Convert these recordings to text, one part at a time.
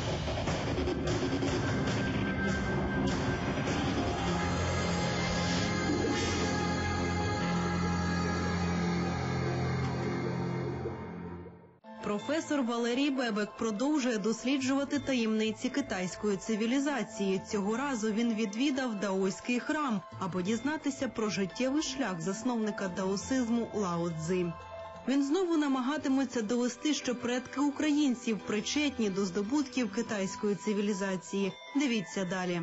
Професор Валерій Бебек продовжує досліджувати таємниці китайської цивілізації. Цього разу він відвідав даоський храм, аби дізнатися про життєвий шлях засновника даосизму Лао Цзи. Він знову намагатиметься довести, що предки українців причетні до здобутків китайської цивілізації. Дивіться далі.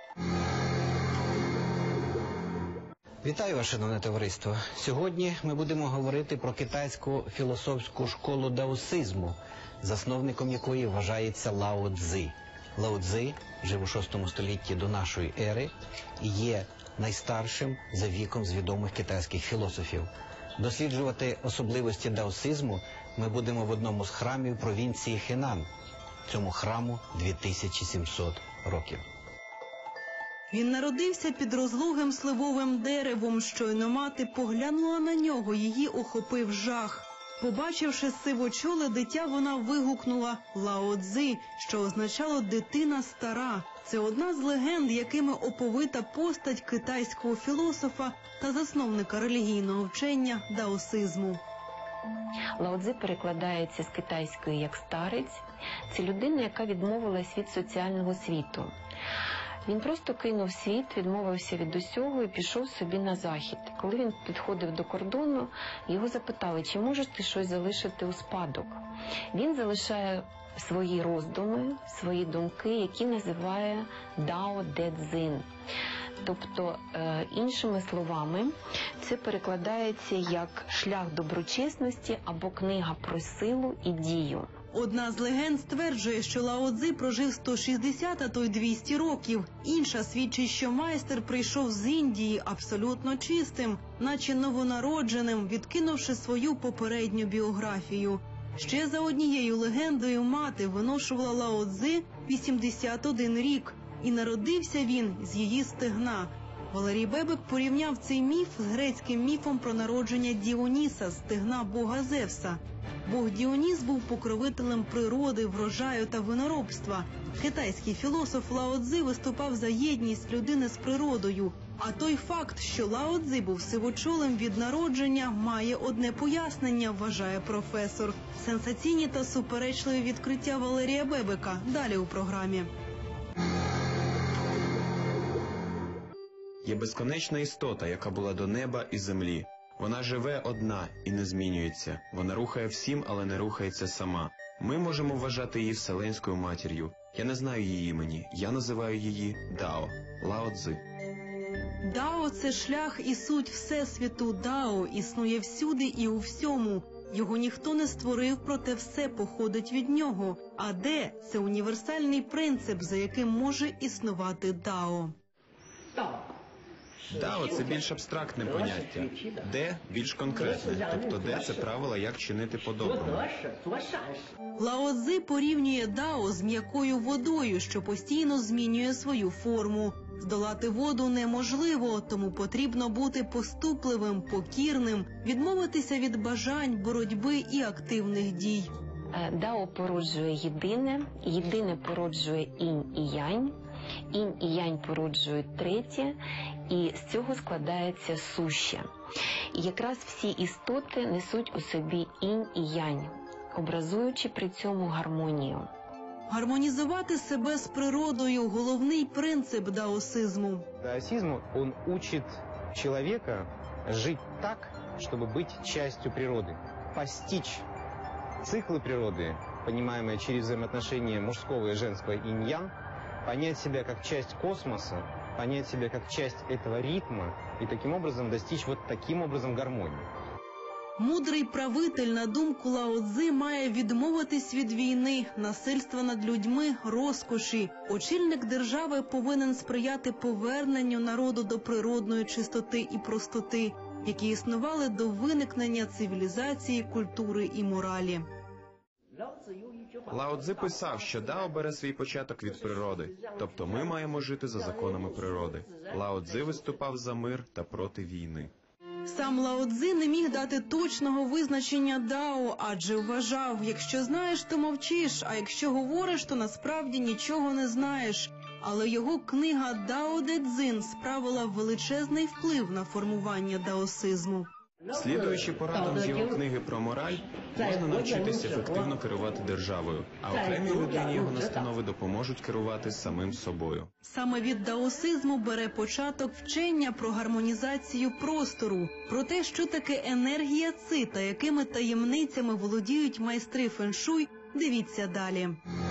Вітаю вас, шановне товариство. Сьогодні ми будемо говорити про китайську філософську школу даосизму, засновником якої вважається Лао Цзи. Лао Цзи жив у VI столітті до нашої ери і є найстаршим за віком з відомих китайських філософів. Досліджувати особливості даосизму ми будемо в одному з храмів провінції Хенан. Цьому храму 2700 років. Він народився під розлогим сливовим деревом. Щойно мати поглянула на нього, її охопив жах. Побачивши сивочоле дитя, вона вигукнула «Лао Цзи», що означало «дитина стара». Це одна з легенд, якими оповита постать китайського філософа та засновника релігійного вчення даосизму. Лао Цзи перекладається з китайської як «старець». Це людина, яка відмовилась від соціального світу. Він просто кинув світ, відмовився від усього і пішов собі на захід. Коли він підходив до кордону, його запитали, чи можеш ти щось залишити у спадок. Він залишає свої роздуми, свої думки, які називає Дао Де Цзин. Тобто, іншими словами, це перекладається як «шлях доброчесності» або «книга про силу і дію». Одна з легенд стверджує, що Лао Цзи прожив 160, а то й 200 років. Інша свідчить, що майстер прийшов з Індії абсолютно чистим, наче новонародженим, відкинувши свою попередню біографію. Ще за однією легендою мати виношувала Лао Цзи 81 рік, і народився він з її стегна. Валерій Бебек порівняв цей міф з грецьким міфом про народження Діоніса з стегна бога Зевса. Бог Діоніс був покровителем природи, врожаю та виноробства. Китайський філософ Лао Цзи виступав за єдність людини з природою. А той факт, що Лао Цзи був сивочолим від народження, має одне пояснення, вважає професор. Сенсаційні та суперечливі відкриття Валерія Бебека. Далі у програмі. Є безконечна істота, яка була до неба і землі. Вона живе одна і не змінюється. Вона рухає всім, але не рухається сама. Ми можемо вважати її Вселенською матір'ю. Я не знаю її імені. Я називаю її Дао. Лао Цзи. Дао – це шлях і суть Всесвіту. Дао існує всюди і у всьому. Його ніхто не створив, проте все походить від нього. А Де – це універсальний принцип, за яким може існувати Дао. Дао – це більш абстрактне поняття. Де – більш конкретне. Тобто де – це правила, як чинити по-доброму. Лао Цзи порівнює Дао з м'якою водою, що постійно змінює свою форму. Здолати воду неможливо, тому потрібно бути поступливим, покірним, відмовитися від бажань, боротьби і активних дій. Дао породжує єдине, єдине породжує інь і янь, інь і янь породжують третє, і з цього складається суще. І якраз всі істоти несуть у собі інь і янь, образуючи при цьому гармонію. Гармонізувати себе з природою – головний принцип даосизму. Даосизм, он учит человека жить так, чтобы быть частью природы, постичь циклы природы, понимаемые через взаимоотношения мужского и женского инь-ян, понять себя как часть космоса, понять себя как часть этого ритма и таким образом достичь вот таким образом гармонии. Мудрий правитель, на думку Лао Цзи, має відмовитись від війни, насильства над людьми, розкоші. Очільник держави повинен сприяти поверненню народу до природної чистоти і простоти, які існували до виникнення цивілізації, культури і моралі. Лао Цзи писав, що Дао бере свій початок від природи, тобто ми маємо жити за законами природи. Лао Цзи виступав за мир та проти війни. Сам Лао Цзи не міг дати точного визначення дао, адже вважав, якщо знаєш, то мовчиш, а якщо говориш, то насправді нічого не знаєш. Але його книга «Дао Де Цзин» справила величезний вплив на формування даосизму. Слідуючи порадам з його книги про мораль, можна навчитися ефективно керувати державою, а окремій людині його настанови допоможуть керувати самим собою. Саме від даосизму бере початок вчення про гармонізацію простору, про те, що таке енергія ци та якими таємницями володіють майстри феншуй, дивіться далі.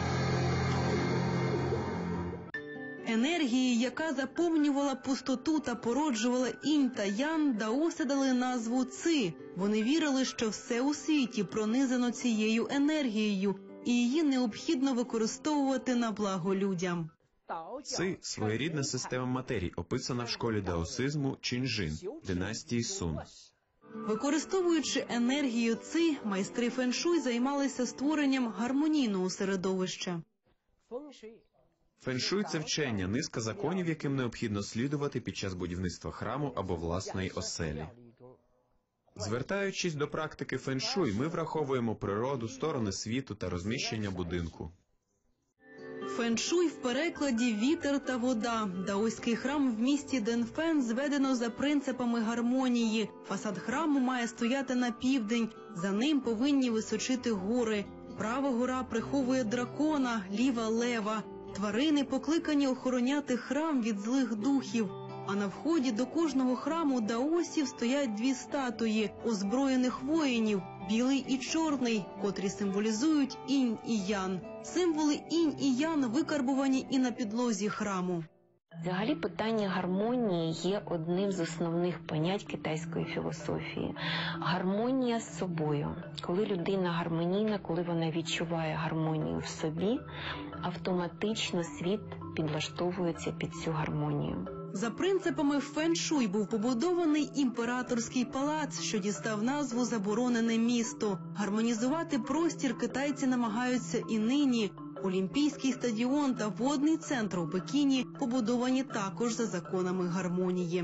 Енергії, яка заповнювала пустоту та породжувала інь та ян, даоси дали назву ци. Вони вірили, що все у світі пронизано цією енергією, і її необхідно використовувати на благо людям. Ци – своєрідна система матерій, описана в школі даосизму Чінжин, династії Сун. Використовуючи енергію ци, майстри феншуй займалися створенням гармонійного середовища. Феншуй – це вчення, низка законів, яким необхідно слідувати під час будівництва храму або власної оселі. Звертаючись до практики феншуй, ми враховуємо природу, сторони світу та розміщення будинку. Феншуй в перекладі «вітер та вода». Даоський храм в місті Денфен зведено за принципами гармонії. Фасад храму має стояти на південь, за ним повинні височити гори. Права гора приховує дракона, ліва – лева. Тварини покликані охороняти храм від злих духів. А на вході до кожного храму даосів стоять дві статуї озброєних воїнів – білий і чорний, котрі символізують інь і ян. Символи інь і ян викарбувані і на підлозі храму. Взагалі питання гармонії є одним з основних понять китайської філософії. Гармонія з собою. Коли людина гармонійна, коли вона відчуває гармонію в собі, автоматично світ підлаштовується під цю гармонію. За принципами феншуй був побудований імператорський палац, що дістав назву «Заборонене місто». Гармонізувати простір китайці намагаються і нині. Олімпійський стадіон та водний центр у Пекіні побудовані також за законами гармонії.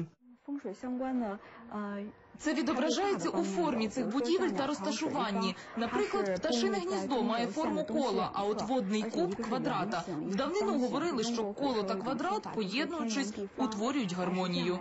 Це відображається у формі цих будівель та розташуванні. Наприклад, пташине гніздо має форму кола, а от водний куб – квадрата. В давнину говорили, що коло та квадрат, поєднуючись, утворюють гармонію.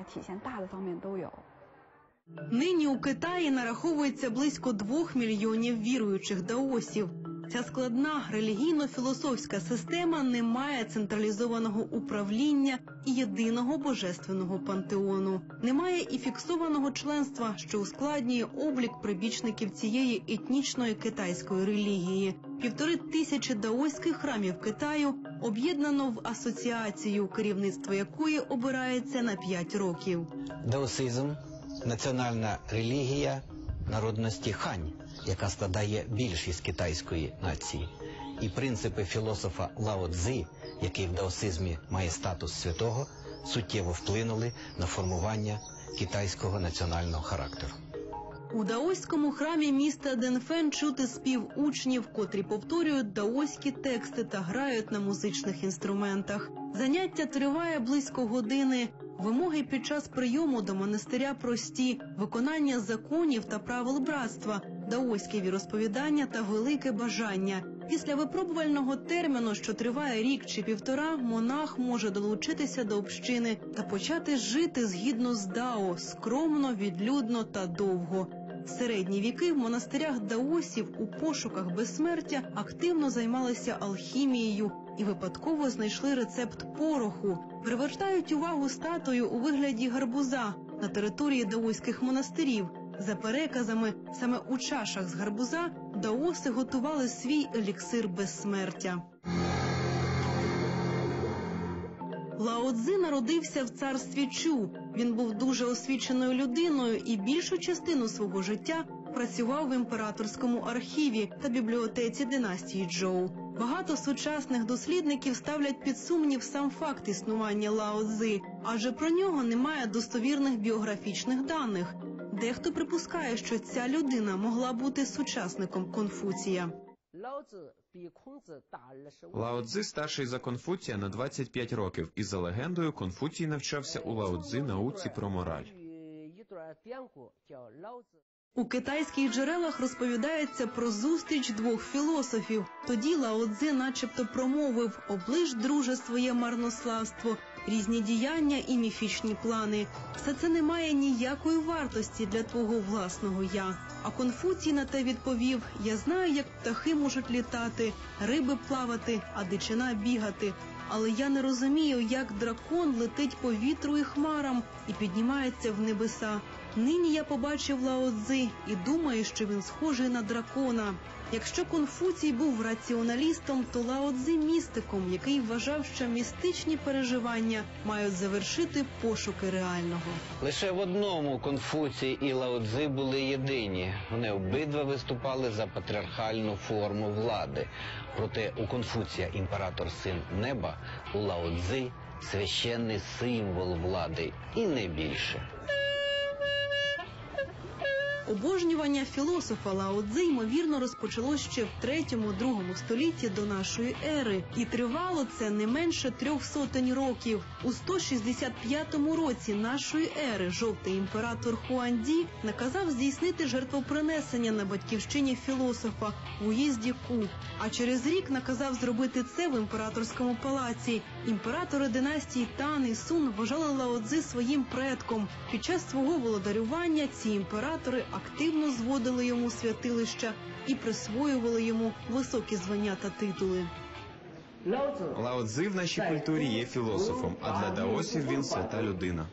Нині у Китаї нараховується близько 2 мільйонів віруючих даосів. Ця складна релігійно-філософська система не має централізованого управління і єдиного божественного пантеону. Немає і фіксованого членства, що ускладнює облік прибічників цієї етнічної китайської релігії. 1500 даоських храмів Китаю об'єднано в асоціацію, керівництво якої обирається на 5 років. Даосизм – національна релігія народності хань, яка складає більшість китайської нації. І принципи філософа Лао Цзи, який в даосизмі має статус святого, суттєво вплинули на формування китайського національного характеру. У даоському храмі міста Денфен чути спів учнів, котрі повторюють даоські тексти та грають на музичних інструментах. Заняття триває близько години. Вимоги під час прийому до монастиря прості – виконання законів та правил братства, даоське віросповідання та велике бажання. Після випробувального терміну, що триває рік чи півтора, монах може долучитися до общини та почати жити згідно з дао – скромно, відлюдно та довго. В середні віки в монастирях даосів у пошуках безсмертя активно займалися алхімією і випадково знайшли рецепт пороху. Привертають увагу статую у вигляді гарбуза на території даоських монастирів. За переказами, саме у чашах з гарбуза даоси готували свій еліксир безсмертя. Лао Цзи народився в царстві Чу. Він був дуже освіченою людиною і більшу частину свого життя працював в імператорському архіві та бібліотеці династії Чжоу. Багато сучасних дослідників ставлять під сумнів сам факт існування Лао Цзи, адже про нього немає достовірних біографічних даних. Дехто припускає, що ця людина могла бути сучасником Конфуція. Лао Цзи старший за Конфуція на 25 років, і за легендою Конфуцій навчався у Лао Цзи науці про мораль. У китайських джерелах розповідається про зустріч двох філософів. Тоді Лао Цзи начебто промовив: «Оближ, друже, своє марнославство, різні діяння і міфічні плани. Все це не має ніякої вартості для твого власного «я». А Конфуцій на те відповів: «Я знаю, як птахи можуть літати, риби плавати, а дичина бігати. Але я не розумію, як дракон летить по вітру і хмарам і піднімається в небеса. Нині я побачив Лао Цзи і думаю, що він схожий на дракона». Якщо Конфуцій був раціоналістом, то Лао Цзи – містиком, який вважав, що містичні переживання мають завершити пошуки реального. Лише в одному Конфуцій і Лао Цзи були єдині. Вони обидва виступали за патріархальну форму влади. Проте у Конфуція імператор – син неба, у Лао Цзи – священний символ влади і не більше. Обожнювання філософа Лао Цзи, ймовірно, розпочалось ще в 3-2 столітті до нашої ери. І тривало це не менше 300 років. У 165 році нашої ери жовтий імператор Хуанді наказав здійснити жертвопринесення на батьківщині філософа в уїзді Ку. А через рік наказав зробити це в імператорському палаці. Імператори династії Тан і Сун вважали Лао Цзи своїм предком. Під час свого володарювання ці імператори активно зводили йому святилища і присвоювали йому високі звання та титули. Лао Цзи в нашій культурі є філософом, а для даосів він свята людина.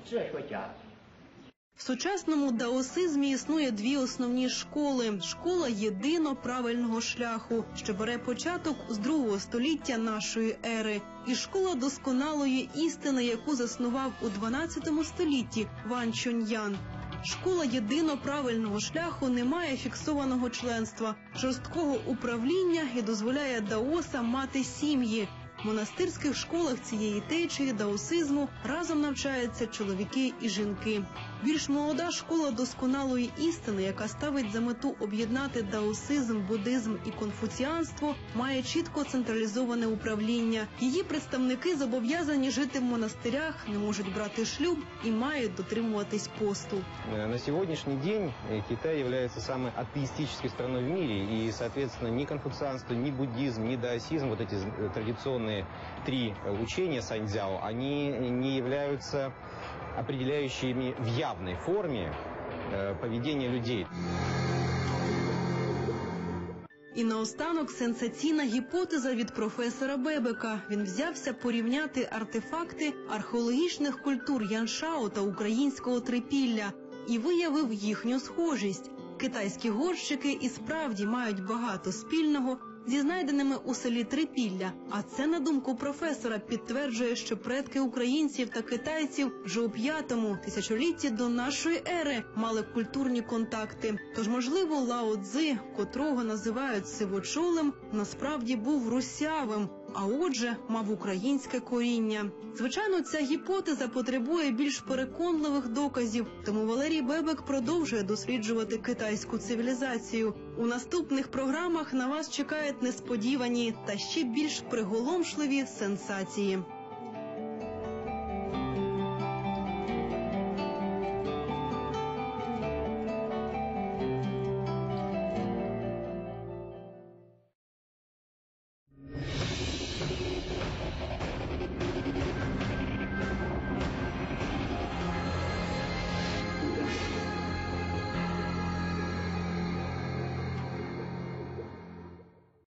В сучасному даосизмі існує дві основні школи. Школа єдино правильного шляху, що бере початок з 2 століття нашої ери, і школа досконалої істини, яку заснував у 12 столітті Ван Чуньян. Школа єдино правильного шляху не має фіксованого членства, жорсткого управління і дозволяє даосам мати сім'ї. В монастирських школах цієї течії даосизму разом навчаються чоловіки і жінки. Більш молода школа досконалої істини, яка ставить за мету об'єднати даосизм, буддизм і конфуціанство, має чітко централізоване управління. Її представники зобов'язані жити в монастирях, не можуть брати шлюб і мають дотримуватись посту. На сегодняшний день Китай является самой атеистической страной в мире, и, соответственно, ни конфуцианство, ни буддизм, ни даосизм, вот эти традиционные 3 учения саньцзяо, они не являются определяющими в явной форме поведения людей. І наостанок сенсаційна гіпотеза від професора Бебека. Він взявся порівняти артефакти археологічних культур Яншао та українського трипілля і виявив їхню схожість. Китайські горщики і справді мають багато спільного зі знайденими у селі Трипілля. А це, на думку професора, підтверджує, що предки українців та китайців вже у 5-му тисячолітті до нашої ери мали культурні контакти. Тож, можливо, Лао Цзи, котрого називають сивочолим, насправді був русявим, а отже, мав українське коріння. Звичайно, ця гіпотеза потребує більш переконливих доказів, тому Валерій Бебек продовжує досліджувати китайську цивілізацію. У наступних програмах на вас чекають несподівані та ще більш приголомшливі сенсації.